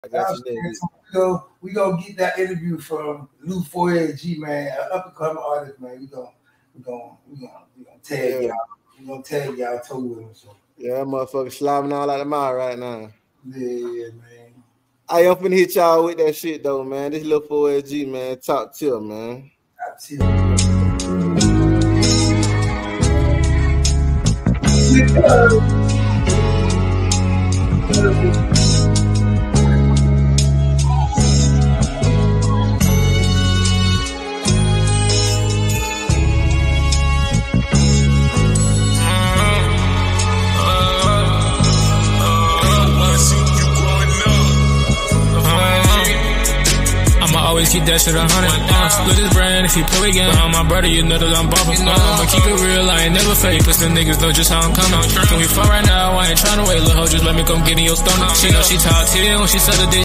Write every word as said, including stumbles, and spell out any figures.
I got you there. So we go, we gonna get that interview from Lou Foyer G, man, an up and coming artist, man. We gonna, we gonna, we gonna, we gonna tag yeah. y'all. We gonna tag y'all toe with him. So. Yeah, that motherfucker slobbing all out of mouth right now. Yeah, yeah, man. I am finna hit y'all with that shit though, man. This little Foyer G, man, top tier, man. Top tier. Always keep that shit a hundred. Uh, split his brand if he play again. Uh, my brother, you know that I'm bumping. Uh, but keep it real, I ain't never fake. Cause the niggas know just how I'm coming. Can we fuck right now? I ain't tryna wait. Little hoe, just let me come get in your stomach. She know she top tier when she said the dick.